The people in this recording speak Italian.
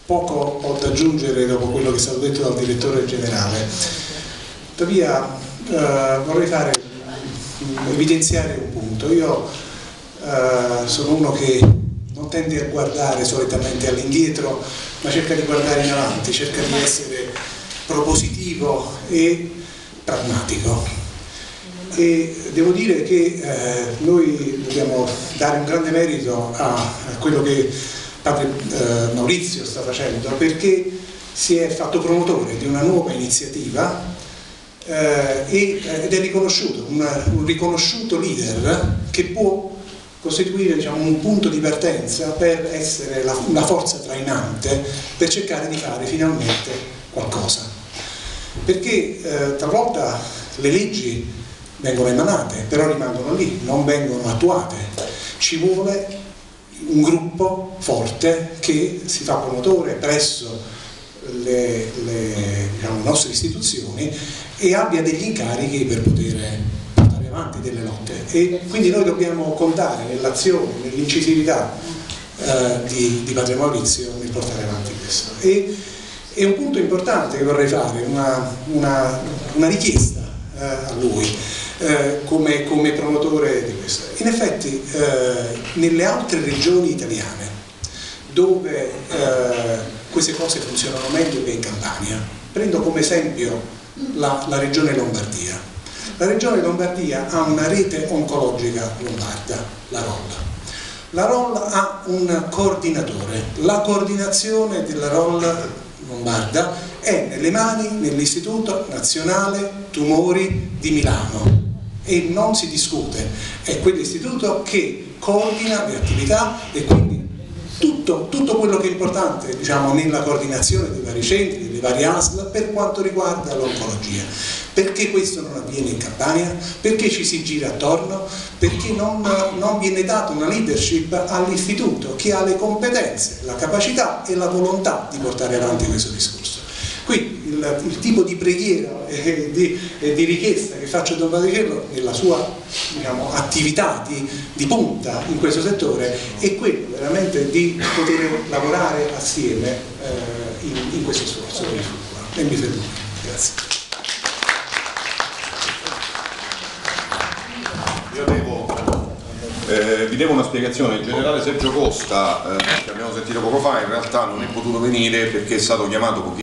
poco ho da aggiungere dopo quello che è stato detto dal direttore generale. Tuttavia vorrei evidenziare un punto. Io sono uno che non tende a guardare solitamente all'indietro, ma cerca di guardare in avanti, cerca di essere propositivo e pragmatico. E devo dire che noi dobbiamo dare un grande merito a quello che padre Maurizio sta facendo, perché si è fatto promotore di una nuova iniziativa ed è riconosciuto, un riconosciuto leader che può costituire, diciamo, un punto di partenza per essere una forza trainante per cercare di fare finalmente qualcosa. Perché talvolta le leggi vengono emanate, però rimangono lì, non vengono attuate. Ci vuole un gruppo forte che si fa promotore presso le nostre istituzioni e abbia degli incarichi per poter portare avanti delle lotte. E quindi noi dobbiamo contare nell'azione, nell'incisività di padre Maurizio nel portare avanti questo. E un punto importante che vorrei fare, una richiesta a lui come promotore di questo. In effetti nelle altre regioni italiane dove queste cose funzionano meglio che in Campania, prendo come esempio la regione Lombardia. La regione Lombardia ha una rete oncologica lombarda, la ROL. La ROL ha un coordinatore, la coordinazione della ROL lombarda è nelle mani dell'Istituto Nazionale Tumori di Milano e non si discute, è quell'istituto che coordina le attività e quindi tutto quello che è importante, diciamo, nella coordinazione dei vari centri, delle varie ASL per quanto riguarda l'oncologia. Perché questo non avviene in Campania? Perché ci si gira attorno? Perché non viene data una leadership all'istituto che ha le competenze, la capacità e la volontà di portare avanti questo discorso. Qui il tipo di preghiera e di richiesta che faccio a Don Patriciello nella sua, diciamo, attività di punta in questo settore è quello veramente di poter lavorare assieme in questo sforzo per il futuro. E mi fermo. Grazie. Vi devo una spiegazione. Il generale Sergio Costa, che abbiamo sentito poco fa, in realtà non è potuto venire perché è stato chiamato